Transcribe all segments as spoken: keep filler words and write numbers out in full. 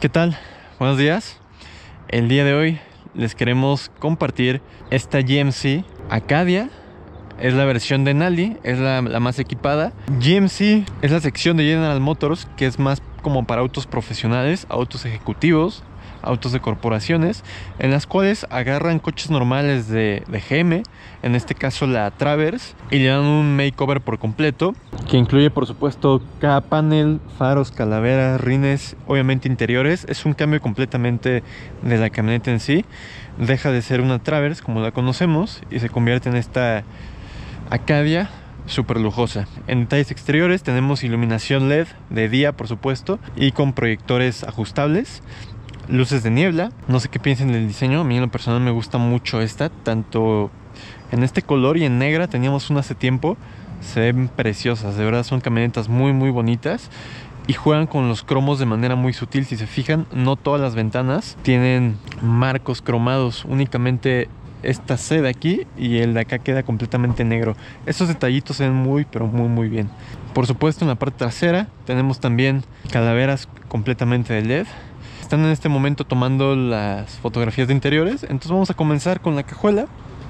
¿Qué tal? Buenos días. El día de hoy les queremos compartir esta G M C Acadia. Es la versión de Denali, es la, la más equipada. G M C es la sección de General Motors que es más como para autos profesionales, autos ejecutivos, autos de corporaciones, en las cuales agarran coches normales de, de G M, en este caso la Traverse, y le dan un makeover por completo, que incluye por supuesto cada panel, faros, calaveras, rines, obviamente interiores. Es un cambio completamente de la camioneta en sí. Deja de ser una Traverse como la conocemos y se convierte en esta Acadia súper lujosa. En detalles exteriores tenemos iluminación L E D de día, por supuesto, y con proyectores ajustables, luces de niebla. No sé qué piensen del diseño. A mí en lo personal me gusta mucho esta, tanto en este color y en negra. Teníamos una hace tiempo. Se ven preciosas, de verdad son camionetas muy muy bonitas y juegan con los cromos de manera muy sutil. Si se fijan, no todas las ventanas tienen marcos cromados, únicamente esta C de aquí y el de acá queda completamente negro. Estos detallitos se ven muy pero muy muy bien. Por supuesto, en la parte trasera tenemos también calaveras completamente de L E D. Están en este momento tomando las fotografías de interiores, entonces vamos a comenzar con la cajuela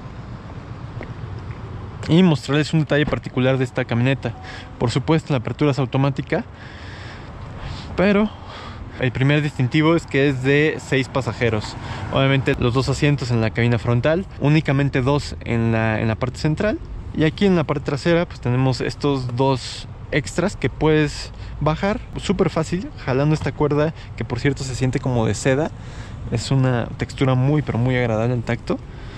y mostrarles un detalle particular de esta camioneta. Por supuesto, la apertura es automática, pero el primer distintivo es que es de seis pasajeros. Obviamente los dos asientos en la cabina frontal, únicamente dos en la, en la parte central, y aquí en la parte trasera pues tenemos estos dos extras que puedes bajar súper fácil jalando esta cuerda, que por cierto se siente como de seda. Es una textura muy pero muy agradable al tacto.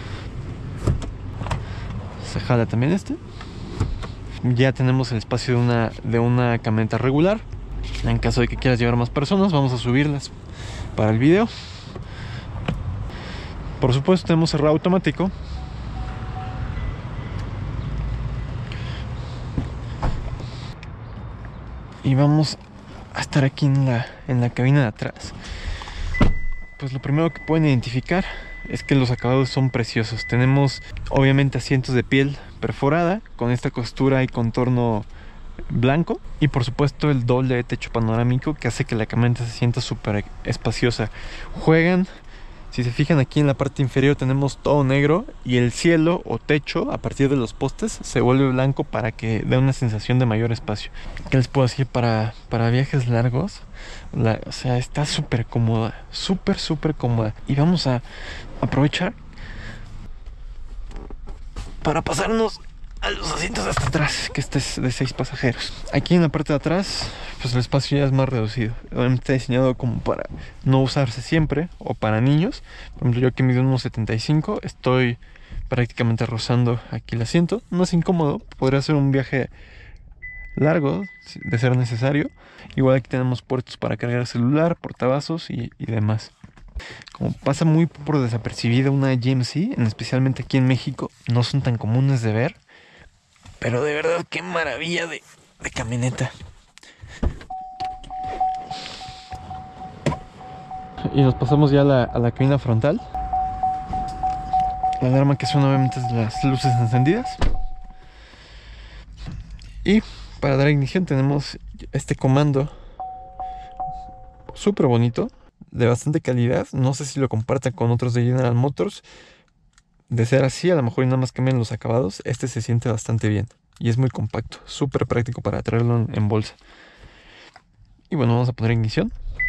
Se jala también este. Ya tenemos el espacio de una, de una camioneta regular. En caso de que quieras llevar más personas, vamos a subirlas para el video. Por supuesto tenemos cerrado automático. Y vamos a estar aquí en la, en la cabina de atrás. Pues lo primero que pueden identificar es que los acabados son preciosos. Tenemos obviamente asientos de piel perforada con esta costura y contorno blanco, y por supuesto el doble techo panorámico que hace que la camioneta se sienta súper espaciosa. Juegan, si se fijan, aquí en la parte inferior tenemos todo negro y el cielo o techo a partir de los postes se vuelve blanco para que dé una sensación de mayor espacio. ¿Qué les puedo decir? Para, para viajes largos, la, o sea, está súper cómoda, súper súper cómoda. Y vamos a aprovechar para pasarnos a los asientos de hasta atrás, que este es de seis pasajeros. Aquí en la parte de atrás pues el espacio ya es más reducido. Obviamente está diseñado como para no usarse siempre, o para niños. Por ejemplo, yo que mido uno setenta y cinco, estoy prácticamente rozando aquí el asiento. No es incómodo, podría ser un viaje largo de ser necesario. Igual aquí tenemos puertos para cargar celular, portavasos y, y demás. Como pasa muy por desapercibida una G M C, especialmente aquí en México, no son tan comunes de ver. Pero de verdad, qué maravilla de, de camioneta. Y nos pasamos ya a la, a la cabina frontal. La alarma que suena obviamente es las luces encendidas. Y para dar ignición tenemos este comando súper bonito, de bastante calidad. No sé si lo compartan con otros de General Motors. De ser así, a lo mejor nada más cambian los acabados. Este se siente bastante bien y es muy compacto, súper práctico para traerlo en, en bolsa. Y bueno, vamos a poner ignición.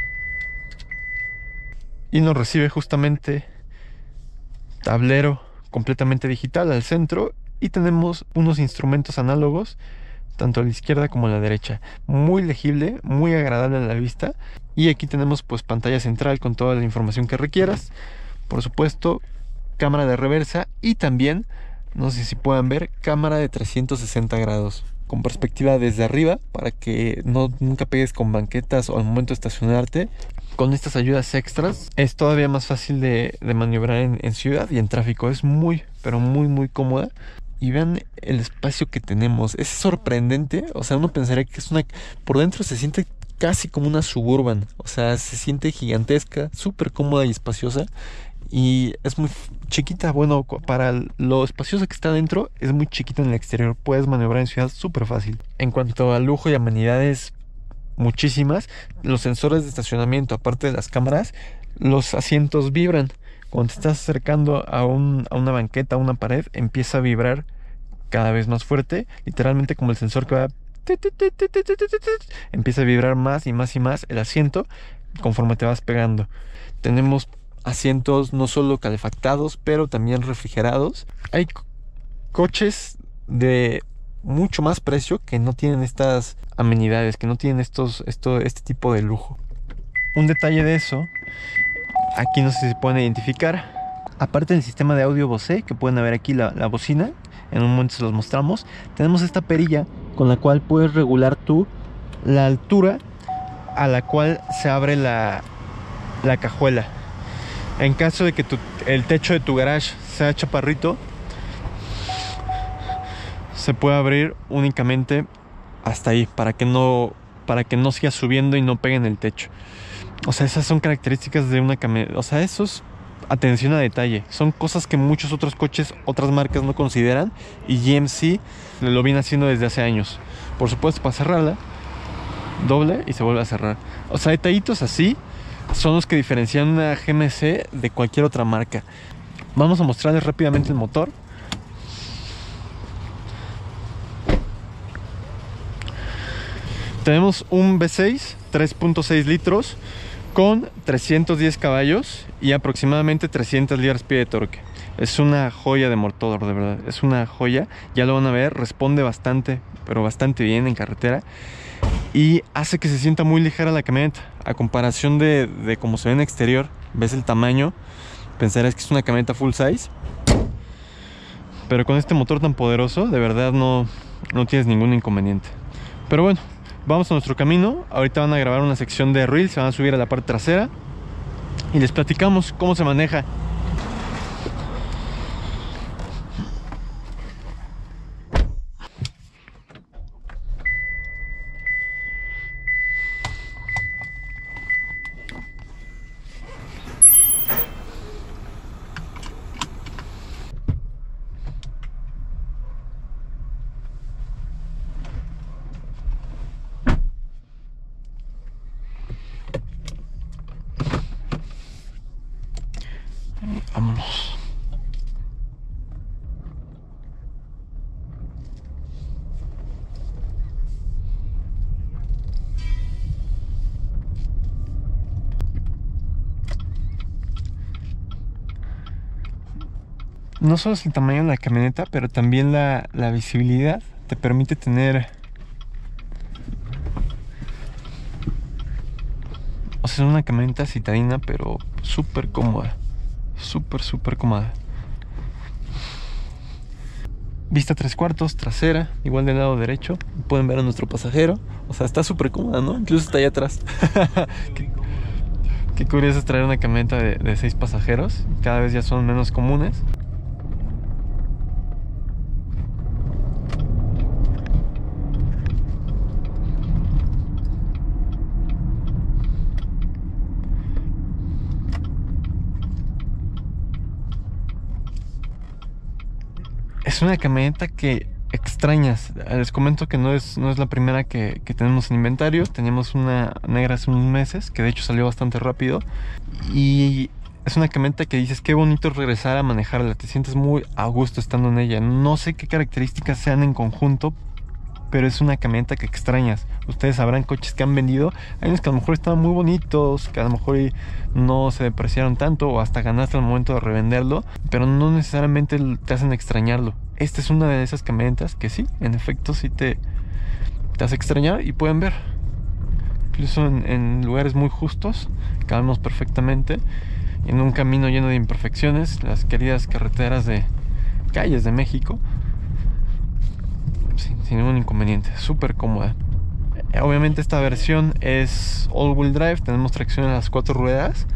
Y nos recibe justamente tablero completamente digital al centro, y tenemos unos instrumentos análogos tanto a la izquierda como a la derecha. Muy legible, muy agradable a la vista. Y aquí tenemos pues pantalla central con toda la información que requieras. Por supuesto, cámara de reversa y también, no sé si puedan ver, cámara de trescientos sesenta grados con perspectiva desde arriba para que no nunca pegues con banquetas o al momento de estacionarte. Con estas ayudas extras es todavía más fácil de, de maniobrar en, en ciudad y en tráfico. Es muy, pero muy, muy cómoda. Y vean el espacio que tenemos. Es sorprendente. O sea, uno pensaría que es una... Por dentro se siente casi como una Suburban. O sea, se siente gigantesca, súper cómoda y espaciosa. Y es muy chiquita. Bueno, para lo espaciosa que está dentro, es muy chiquita en el exterior. Puedes maniobrar en ciudad súper fácil. En cuanto a lujo y amenidades, muchísimas. Los sensores de estacionamiento, aparte de las cámaras, los asientos vibran. Cuando te estás acercando a, un, a una banqueta, a una pared, empieza a vibrar cada vez más fuerte, literalmente como el sensor que va, empieza a vibrar más y más y más el asiento conforme te vas pegando. Tenemos asientos no solo calefactados, pero también refrigerados. Hay co coches de mucho más precio que no tienen estas amenidades, que no tienen estos, esto, este tipo de lujo. Un detalle de eso, aquí no sé si se pueden identificar, aparte del sistema de audio Bose, que pueden ver aquí la, la bocina, en un momento se los mostramos, tenemos esta perilla con la cual puedes regular tú la altura a la cual se abre la, la cajuela. En caso de que tu, el techo de tu garage sea chaparrito, se puede abrir únicamente hasta ahí, para que no, para que no siga subiendo y no pegue en el techo. O sea, esas son características de una camioneta. O sea, eso es atención a detalle. Son cosas que muchos otros coches, otras marcas no consideran, y G M C lo viene haciendo desde hace años. Por supuesto, para cerrarla, doble y se vuelve a cerrar. O sea, detallitos así son los que diferencian una G M C de cualquier otra marca. Vamos a mostrarles rápidamente el motor. Tenemos un V seis tres punto seis litros con trescientos diez caballos y aproximadamente trescientas libras-pie de torque. Es una joya de motor, de verdad. Es una joya. Ya lo van a ver. Responde bastante, pero bastante bien en carretera. Y hace que se sienta muy ligera la camioneta. A comparación de, de cómo se ve en exterior, ves el tamaño, pensarás que es una camioneta full size. Pero con este motor tan poderoso, de verdad no, no tienes ningún inconveniente. Pero bueno, vamos a nuestro camino. Ahorita van a grabar una sección de Reels, se van a subir a la parte trasera y les platicamos cómo se maneja. Vámonos. No solo es el tamaño de la camioneta, pero también la, la visibilidad. Te permite tener... O sea, es una camioneta citadina, pero súper cómoda. Súper, súper cómoda. Vista tres cuartos, trasera, igual del lado derecho. Pueden ver a nuestro pasajero. O sea, está súper cómoda, ¿no? Incluso está allá atrás. qué, qué curioso es traer una camioneta de, de seis pasajeros. Cada vez ya son menos comunes. Es una camioneta que extrañas. Les comento que no es, no es la primera que, que tenemos en inventario. Teníamos una negra hace unos meses, que de hecho salió bastante rápido. Y es una camioneta que dices, qué bonito regresar a manejarla. Te sientes muy a gusto estando en ella. No sé qué características sean en conjunto, pero es una camioneta que extrañas. Ustedes sabrán coches que han vendido. Hay unos que a lo mejor estaban muy bonitos, que a lo mejor no se depreciaron tanto, o hasta ganaste al momento de revenderlo, pero no necesariamente te hacen extrañarlo. Esta es una de esas camionetas que sí, en efecto sí te, te hace extrañar. Y pueden ver, incluso en, en lugares muy justos, cabemos perfectamente. En un camino lleno de imperfecciones, las queridas carreteras de calles de México. Sin, sin ningún inconveniente, súper cómoda. Obviamente esta versión es all-wheel drive, tenemos tracción en las cuatro ruedas,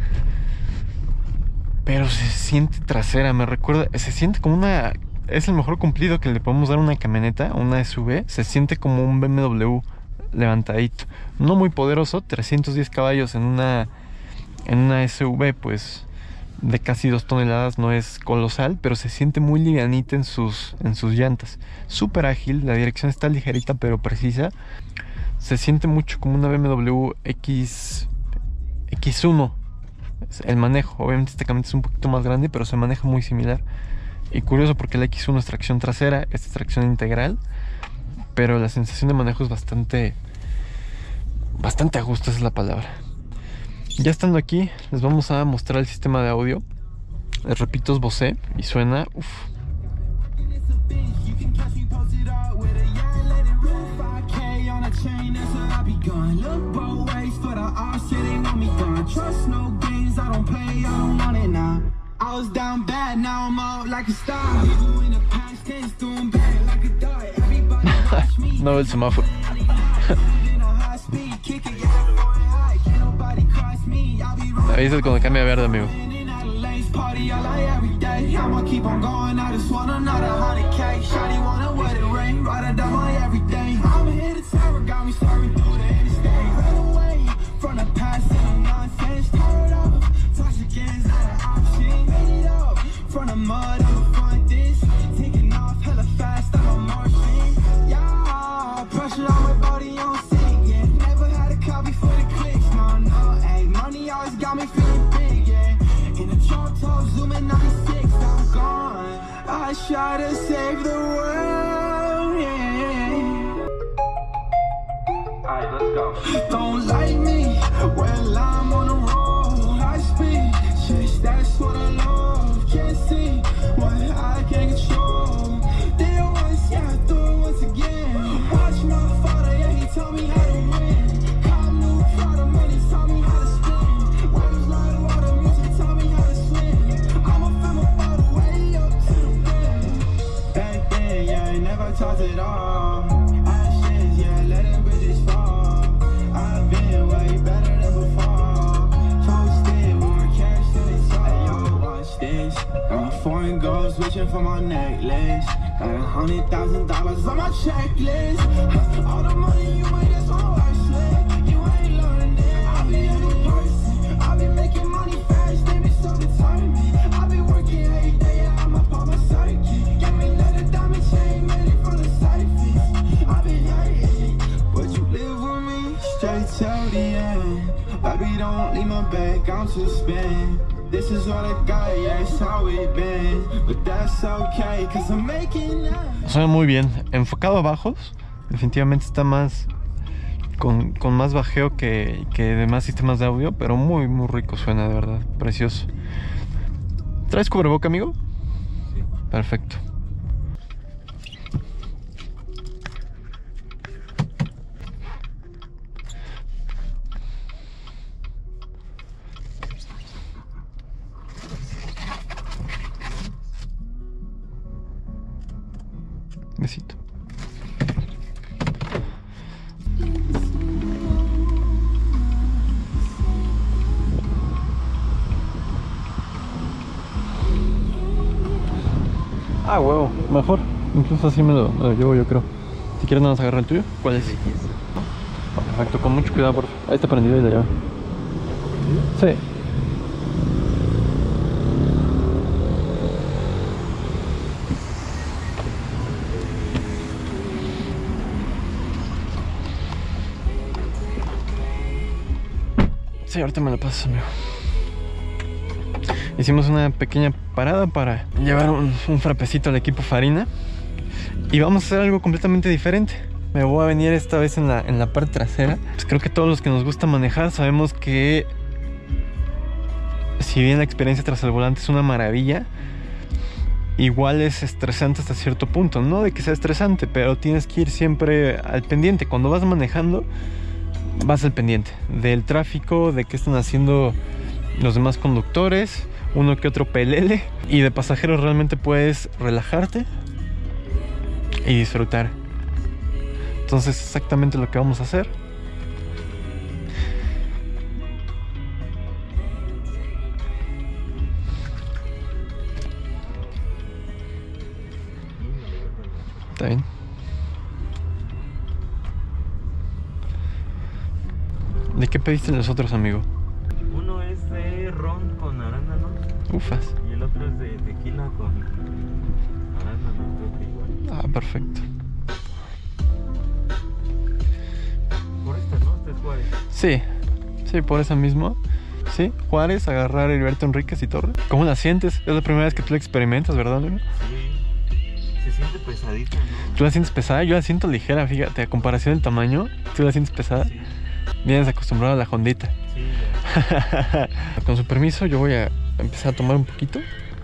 pero se siente trasera, me recuerda, se siente como una, es el mejor cumplido que le podemos dar a una camioneta, una S U V. Se siente como un B M W levantadito, no muy poderoso, trescientos diez caballos en una, en una S U V, pues de casi dos toneladas, no es colosal, pero se siente muy livianita en sus, en sus llantas. Súper ágil, la dirección está ligerita pero precisa. Se siente mucho como una B M W X X uno. El manejo, obviamente este camión es un poquito más grande, pero se maneja muy similar. Y curioso porque la X uno es tracción trasera, esta es tracción integral, pero la sensación de manejo es bastante bastante a gusto, esa es la palabra. Ya estando aquí, les vamos a mostrar el sistema de audio. Les repito, es Bose y suena uff. No veo el semáforo. Me avisas cuando cambia a verde, amigo. I try to save the world, yeah. Alright, let's go. Don't like me, well I'm on the road. High speed, chase, that's what I love. Can't see what I can't control. Did it once, yeah, I do it once again. Watch my father, yeah, he taught me how to win. Cop new Prada, man, he taught me how to spin. Waves like water, music taught me how to swim. I'm a film all the way up to the bed. Back then, yeah, I never taught it all. Ashes, yeah, let them bridges fall. I've been way better than before. Posted, more cash than it's all. Hey, yo, watch this. Got foreign girls wishing for my necklace. Got a hundred thousand dollars on my checklist. All the money you made is on worthless. You ain't learned it. I'll be a new person. I'll be making money fast. They be so determined. I'll be working every day. I'm up on my circuit. Get me another diamond chain, made it from the surface. I've been hurting, but you live with me straight till the end. Baby, don't leave my back, I'm too spent. This is what I got, yeah, it's how it been. But that's okay, cause I'm making it. Suena muy bien. Enfocado a bajos, definitivamente está más con, con más bajeo que, que demás sistemas de audio, pero muy muy rico suena, de verdad, precioso. ¿Traes cubreboca, amigo? Sí. Perfecto. Besito. Ah, huevo, mejor. Incluso así me lo, me lo llevo, yo creo. Si quieres, nada más agarra el tuyo. ¿Cuál es? Perfecto, con mucho cuidado, por favor. Ahí está prendido y la llave. Sí. Sí, ahorita me lo pasas, amigo. Hicimos una pequeña parada para llevar un, un frapecito al equipo Farina. Y vamos a hacer algo completamente diferente. Me voy a venir esta vez en la, en la parte trasera. Pues creo que todos los que nos gusta manejar sabemos que, si bien la experiencia tras el volante es una maravilla, igual es estresante hasta cierto punto. No de que sea estresante, pero tienes que ir siempre al pendiente. Cuando vas manejando, vas al pendiente del tráfico, de qué están haciendo los demás conductores, uno que otro pelele, y de pasajeros realmente puedes relajarte y disfrutar. Entonces, exactamente lo que vamos a hacer. ¿Está bien? ¿De qué pediste los otros, amigo? Uno es de ron con arándano. Ufas. Y el otro es de tequila con arándano, creo que igual. Ah, perfecto. Juárez. Sí, sí, por eso mismo. Sí, Juárez, agarrar Heriberto Enríquez y Torres. ¿Cómo la sientes? Es la primera vez que tú la experimentas, ¿verdad, amigo? Sí. Se siente pesadita, ¿no? ¿Tú la sientes pesada? Yo la siento ligera, fíjate. A comparación del tamaño, ¿tú la sientes pesada? Sí. Vienes acostumbrado a la Hondita. Sí, ya. Con su permiso, yo voy a empezar a tomar un poquito.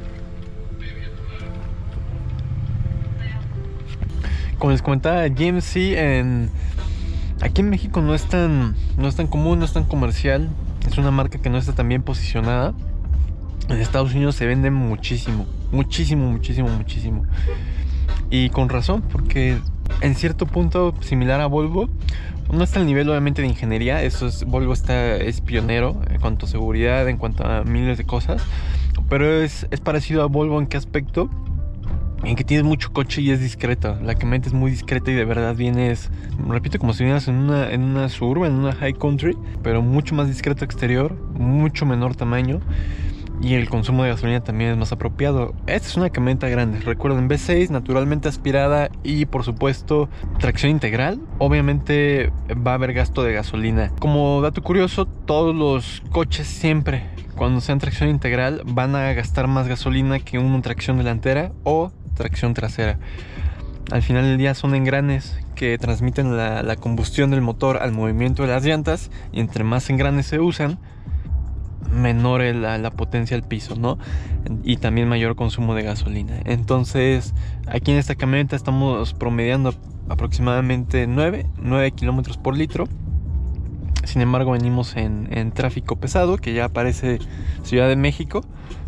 Como les comentaba, G M C en... aquí en México no es tan, no es tan común, no es tan comercial. Es una marca que no está tan bien posicionada. En Estados Unidos se vende muchísimo, muchísimo, muchísimo, muchísimo. Y con razón, porque en cierto punto similar a Volvo, no está al nivel obviamente de ingeniería. Eso es, Volvo está, es pionero en cuanto a seguridad, en cuanto a miles de cosas. Pero es, es parecido a Volvo en qué aspecto. En que tienes mucho coche y es discreta. La camioneta es muy discreta y de verdad vienes, repito, como si vinieras en una, en una Suburban, en una High Country, pero mucho más discreto exterior, mucho menor tamaño. Y el consumo de gasolina también es más apropiado. Esta es una camioneta grande, recuerden, V seis, naturalmente aspirada y por supuesto tracción integral. Obviamente va a haber gasto de gasolina. Como dato curioso, todos los coches siempre, cuando sean tracción integral, van a gastar más gasolina que una tracción delantera o tracción trasera. Al final del día son engranes que transmiten la, la combustión del motor al movimiento de las llantas, y entre más engranes se usan, menor la, la potencia al piso, ¿no? Y también mayor consumo de gasolina. Entonces, aquí en esta camioneta estamos promediando aproximadamente nueve kilómetros por litro. Sin embargo, venimos en, en tráfico pesado, que ya parece Ciudad de México.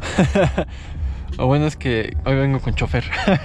Lo bueno es que hoy vengo con chofer.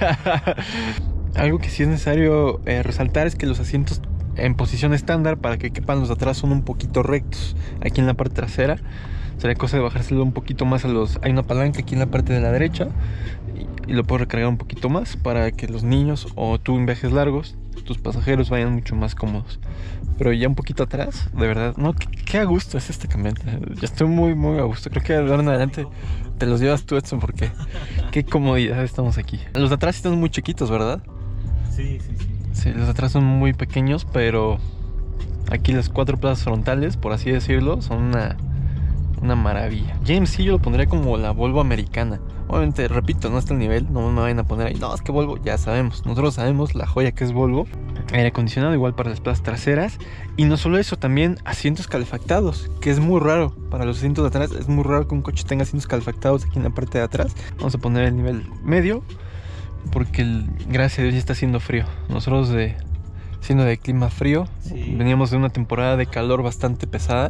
Algo que sí es necesario eh, resaltar es que los asientos en posición estándar, para que quepan los de atrás, son un poquito rectos. Aquí en la parte trasera sería cosa de bajárselo un poquito más a los... Hay una palanca aquí en la parte de la derecha y, y lo puedo recargar un poquito más para que los niños o tú en viajes largos, tus pasajeros vayan mucho más cómodos. Pero ya un poquito atrás, de verdad, no, qué, qué a gusto es esta camioneta. Ya estoy muy, muy a gusto. Creo que de ahora en adelante te los llevas tú, Edson, porque qué comodidad estamos aquí. Los de atrás están muy chiquitos, ¿verdad? Sí, sí, sí. Sí, los de atrás son muy pequeños, pero aquí las cuatro plazas frontales, por así decirlo, son una, una maravilla. G M C yo lo pondría como la Volvo americana. Obviamente, repito, no está al nivel, no me vayan a poner ahí, no, es que Volvo, ya sabemos, nosotros sabemos la joya que es Volvo. Aire acondicionado igual para las plazas traseras. Y no solo eso, también asientos calefactados, que es muy raro para los asientos de atrás. Es muy raro que un coche tenga asientos calefactados aquí en la parte de atrás. Vamos a poner el nivel medio, porque el, gracias a Dios ya está haciendo frío. Nosotros de, siendo de clima frío, sí, veníamos de una temporada de calor bastante pesada.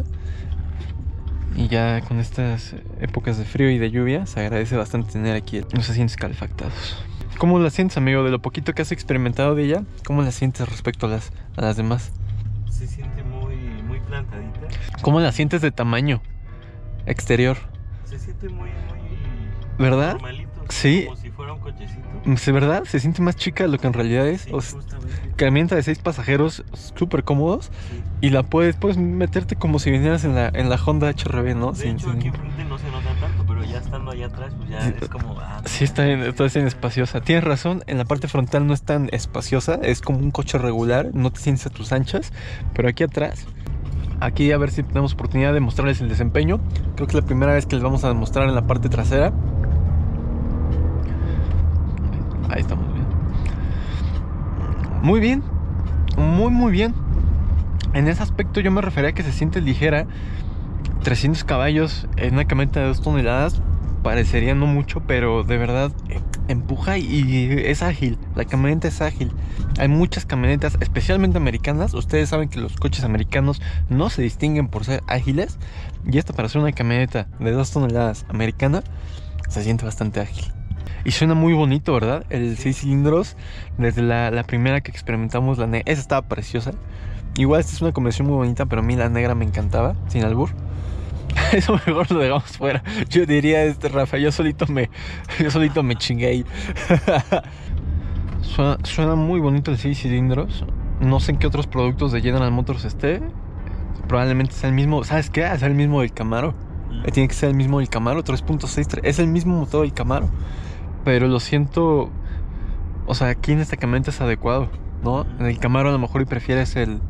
Y ya con estas épocas de frío y de lluvia se agradece bastante tener aquí los asientos calefactados. ¿Cómo la sientes, amigo? De lo poquito que has experimentado de ella, ¿cómo la sientes respecto a las, a las demás? Se siente muy, muy plantadita. ¿Cómo la sientes de tamaño exterior? Se siente muy, muy... ¿verdad? Normalito, sí. Como si fuera un cochecito. ¿De verdad? Se siente más chica de lo que en realidad es. Sí, o sea, justamente. camioneta de seis pasajeros súper cómodos. Sí. Y la puedes, puedes meterte como si vinieras en la, en la Honda H R V, ¿no? De Sin- hecho, sin- aquí enfrente no se nota tanto, pero ya estando allá atrás, pues ya es como... Ah, Sí, está bien, está bien espaciosa. Tienes razón, en la parte frontal no es tan espaciosa, es como un coche regular, no te sientes a tus anchas, pero aquí atrás, aquí a ver si tenemos oportunidad de mostrarles el desempeño. Creo que es la primera vez que les vamos a demostrar en la parte trasera. Ahí estamos bien. Muy bien, muy muy bien. En ese aspecto yo me refería a que se siente ligera. trescientos caballos en una camioneta de dos toneladas parecería no mucho, pero de verdad eh, empuja y es ágil. La camioneta es ágil. Hay muchas camionetas, especialmente americanas. Ustedes saben que los coches americanos no se distinguen por ser ágiles, y esta, para ser una camioneta de dos toneladas americana, se siente bastante ágil. Y suena muy bonito, ¿verdad? El seis cilindros, desde la, la primera que experimentamos, la negra, esa estaba preciosa. Igual esta es una combinación muy bonita, pero a mí la negra me encantaba, sin albur. Eso mejor lo dejamos fuera. Yo diría, este Rafa, yo solito me yo solito me chingué ahí. suena, suena muy bonito el seis cilindros. No sé en qué otros productos de General Motors esté. Probablemente sea el mismo. ¿Sabes qué? Es el mismo del Camaro. Mm. Tiene que ser el mismo del Camaro, tres punto seis. Es el mismo motor del Camaro. Pero lo siento. O sea, aquí en esta camioneta es adecuado, ¿no? En el Camaro a lo mejor y prefieres el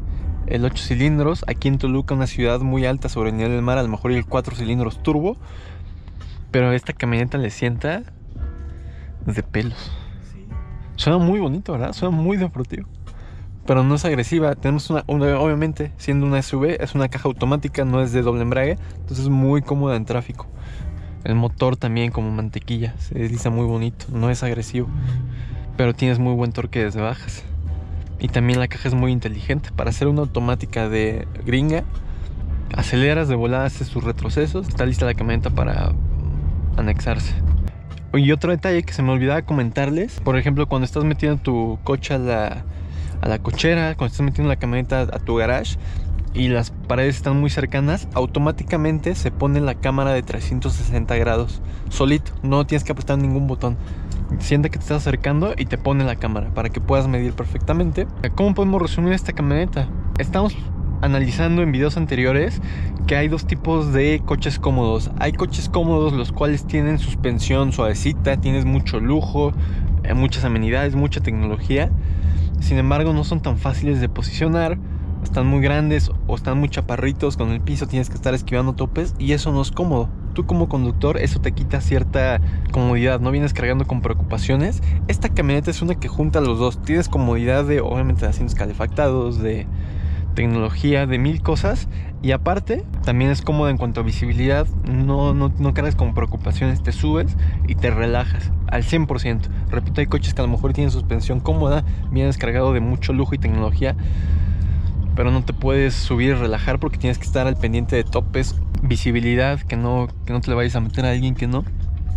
el ocho cilindros. Aquí en Toluca, una ciudad muy alta sobre el nivel del mar, a lo mejor el cuatro cilindros turbo. Pero esta camioneta le sienta de pelos. Sí. Suena muy bonito, ¿verdad? Suena muy deportivo. Pero no es agresiva. Tenemos una, una, obviamente, siendo una S U V, es una caja automática, no es de doble embrague. Entonces es muy cómoda en tráfico. El motor también como mantequilla, se desliza muy bonito, no es agresivo. Pero tienes muy buen torque desde bajas. Y también la caja es muy inteligente. Para hacer una automática de gringa, aceleras de volada, haces tus retrocesos. Está lista la camioneta para anexarse. Y otro detalle que se me olvidaba comentarles, por ejemplo, cuando estás metiendo tu coche a la, a la cochera, cuando estás metiendo la camioneta a tu garage y las paredes están muy cercanas, automáticamente se pone la cámara de trescientos sesenta grados, solito, no tienes que apretar ningún botón. Siente que te estás acercando y te pone la cámara para que puedas medir perfectamente. ¿Cómo podemos resumir esta camioneta? Estamos analizando en videos anteriores que hay dos tipos de coches cómodos. Hay coches cómodos los cuales tienen suspensión suavecita, tienes mucho lujo, eh, muchas amenidades, mucha tecnología. Sin embargo, no son tan fáciles de posicionar, están muy grandes o están muy chaparritos con el piso, tienes que estar esquivando topes y eso no es cómodo. Tú como conductor eso te quita cierta comodidad, no vienes cargando con preocupaciones. Esta camioneta es una que junta los dos. Tienes comodidad de, obviamente, de asientos calefactados, de tecnología, de mil cosas, y aparte también es cómoda en cuanto a visibilidad. No, no, no cargas con preocupaciones, te subes y te relajas al cien por ciento. Repito, hay coches que a lo mejor tienen suspensión cómoda, vienes cargado de mucho lujo y tecnología, pero no te puedes subir y relajar porque tienes que estar al pendiente de topes, visibilidad, que no, que no te le vayas a meter a alguien que no.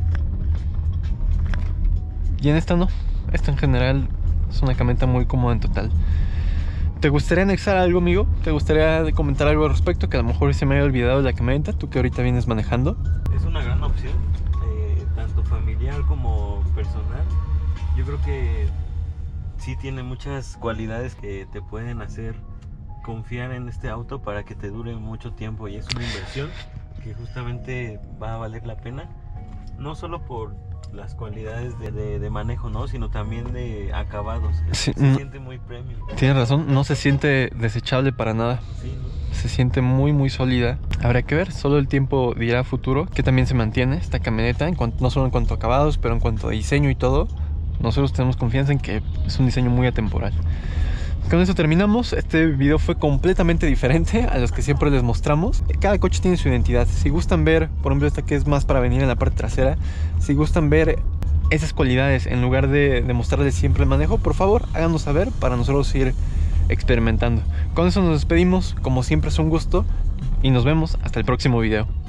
Y en esta no, esta en general es una camioneta muy cómoda en total. ¿Te gustaría anexar algo, amigo? ¿Te gustaría comentar algo al respecto que a lo mejor se me haya olvidado de la camioneta, tú que ahorita vienes manejando? Es una gran opción, eh, tanto familiar como personal. Yo creo que sí tiene muchas cualidades que te pueden hacer confiar en este auto para que te dure mucho tiempo, y es una inversión que justamente va a valer la pena, no solo por las cualidades de, de, de manejo, ¿no? Sino también de acabados. Sí, se no, siente muy premium. Tienes razón, no se siente desechable para nada. Sí, ¿no? Se siente muy muy sólida. Habrá que ver, solo el tiempo dirá futuro que también se mantiene esta camioneta, en cuanto, no solo en cuanto a acabados, pero en cuanto a diseño y todo. Nosotros tenemos confianza en que es un diseño muy atemporal. Con eso terminamos. Este video fue completamente diferente a los que siempre les mostramos. Cada coche tiene su identidad. Si gustan ver, por ejemplo, esta que es más para venir en la parte trasera, si gustan ver esas cualidades en lugar de, de mostrarles siempre el manejo, por favor háganos saber para nosotros ir experimentando. Con eso nos despedimos. Como siempre es un gusto y nos vemos hasta el próximo video.